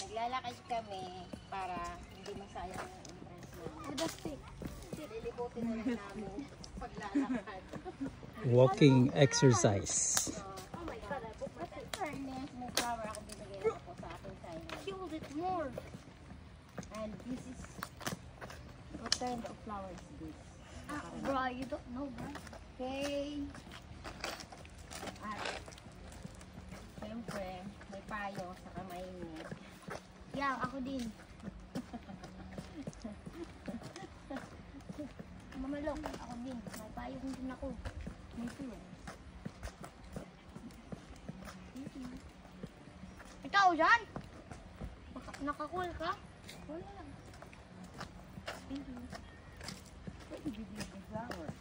Naglalakad kami para hindi masayang yung impress namin. With a stick. Liliputin na lang namin paglalakad. Walking exercise. Oh my God, I put my fairness. May flower ako binigay na po sa akin sa inyo. Killed it more. And this is, what kind of flower is this? Bro, you don't know, bro. Okay. At, siyempre, may payo sa kamay niya. Yeah, ako din. Mamalok, ako din. May payong din ako. Me too. Ikaw dyan? Naka-cool ka? Wala lang. Thank you. What did you do with the flower?